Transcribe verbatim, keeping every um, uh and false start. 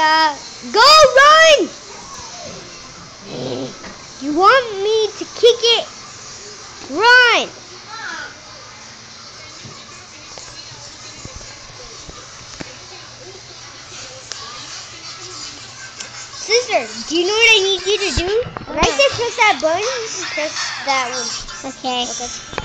uh, go run! You want me to kick it? Run! Sister, do you know what I need you to do? Right there, press that button. Press that one. Okay. Okay.